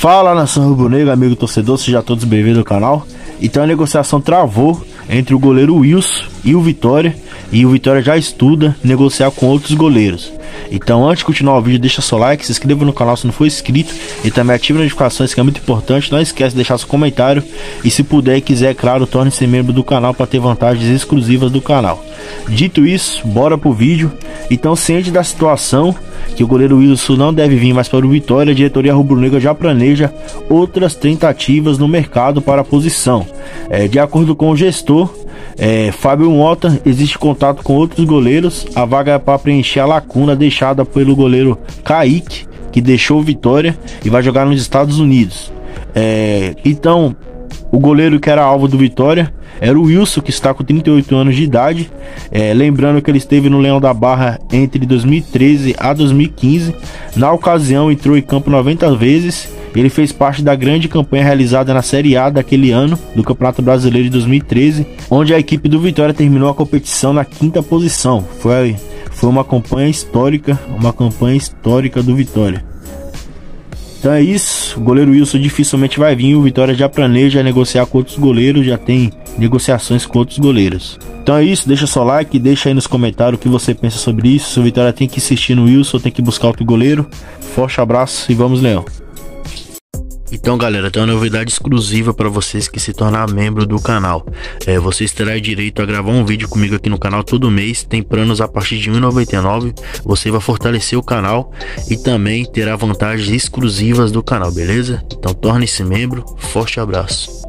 Fala, nação rubro-negra, amigo torcedor, sejam todos bem-vindos ao canal. Então a negociação travou entre o goleiro Wilson e o Vitória, e o Vitória já estuda negociar com outros goleiros. Então antes de continuar o vídeo, deixa seu like, se inscreva no canal se não for inscrito e também ative as notificações, que é muito importante. Não esquece de deixar seu comentário e, se puder e quiser, é claro, torne-se membro do canal para ter vantagens exclusivas do canal. Dito isso, bora pro vídeo. Então, ciente da situação que o goleiro Wilson não deve vir mais para o Vitória, a diretoria rubro-negra já planeja outras tentativas no mercado para a posição. De acordo com o gestor Fábio Mota, existe contato com outros goleiros. A vaga é para preencher a lacuna deixada pelo goleiro Kaique, que deixou o Vitória e vai jogar nos Estados Unidos. Então, o goleiro que era alvo do Vitória era o Wilson, que está com 38 anos de idade. Lembrando que ele esteve no Leão da Barra entre 2013 a 2015. Na ocasião, entrou em campo 90 vezes. Ele fez parte da grande campanha realizada na Série A daquele ano, do Campeonato Brasileiro de 2013, onde a equipe do Vitória terminou a competição na 5ª posição. Foi uma campanha histórica do Vitória. Então é isso, o goleiro Wilson dificilmente vai vir, o Vitória já planeja negociar com outros goleiros, já tem negociações com outros goleiros. Então é isso, deixa seu like, deixa aí nos comentários o que você pensa sobre isso, se o Vitória tem que insistir no Wilson, tem que buscar outro goleiro. Forte abraço e vamos, Leão! Então, galera, tem uma novidade exclusiva para vocês que se tornar membro do canal. Vocês terão direito a gravar um vídeo comigo aqui no canal todo mês. Tem planos a partir de R$ 1,99. Você vai fortalecer o canal e também terá vantagens exclusivas do canal, beleza? Então torne-se membro. Forte abraço.